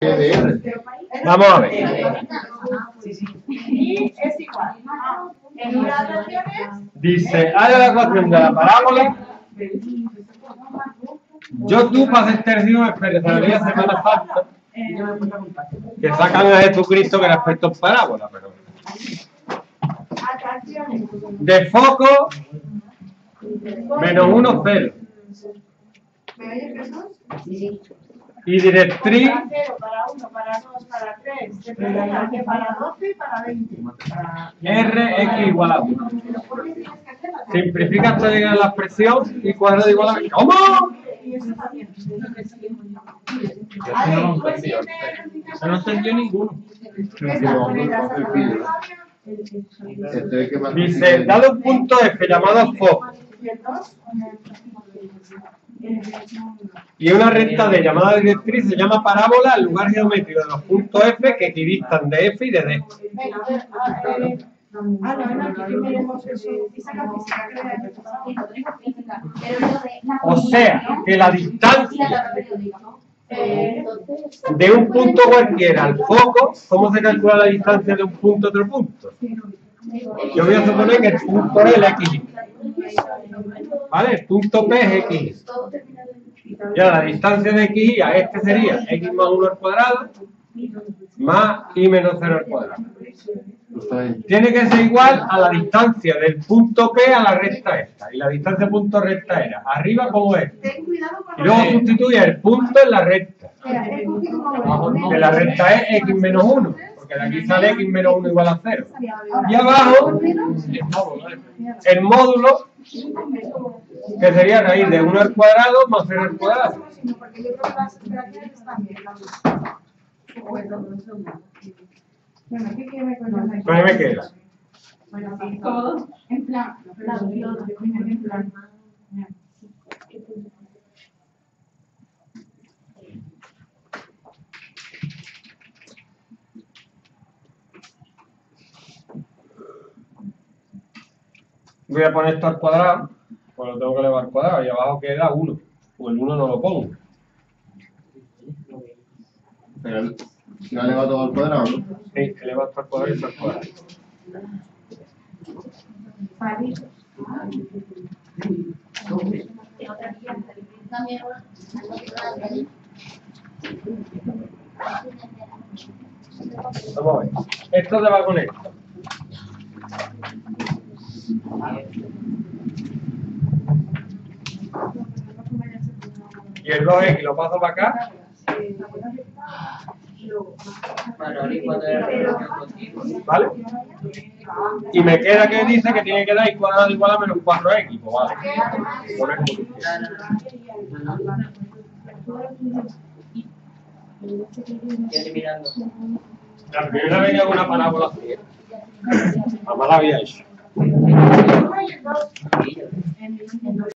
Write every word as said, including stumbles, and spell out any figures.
Vamos a ver. Y es igual. En una relación Dice, haya la ecuación de la parábola. Yo tú para hacer tercio espero que la Semana Santa que sacan a Jesucristo que respecto a parábola, pero de foco menos uno cero y directriz para cero, para uno, para dos, para tres, para doce y para veinte. R x igual a uno. Simplifica hasta llegar a la expresión y cuadrado igual a... ¿Cómo? Eso no entendió ninguno. Dice, dado un punto F llamado foco y una recta D llamada directriz se llama parábola el lugar geométrico de los puntos F que equidistan de F y de D. Ah, no, no, que miremos eso. O sea, que la distancia de un punto cualquiera al foco, ¿cómo se calcula la distancia de un punto a otro punto? Yo voy a suponer que el punto es el X. ¿Vale? El punto P es X. Ya la distancia de X a este sería X más uno al cuadrado más Y menos cero al cuadrado. Tiene que ser igual a la distancia del punto P a la recta esta. Y la distancia punto recta era arriba como esta. Y luego sustituye el punto en la recta. Que la recta es X menos uno. Porque de aquí sale X menos uno igual a cero. Y abajo el módulo que sería raíz de uno al cuadrado más cero al cuadrado. Bueno, ¿qué quiere me ¿Cuál me queda? Bueno, sí, todo en plan, en plan. Voy a poner esto al cuadrado, pues lo tengo que elevar al cuadrado y abajo queda uno, o el uno no lo pongo. Pero lo ha elevado todo al cuadrado, ¿no? Sí, eleva esto al cuadrado y esto al cuadrado. Vamos a ver. Esto se va con esto. Y el dos x lo paso para acá. ¿Vale? Y me queda que dice que tiene que dar y cuadrado igual a menos cuatro x. Pues vale. Pone como tú quieras. La primera vez que hago una parábola así, jamás la había hecho.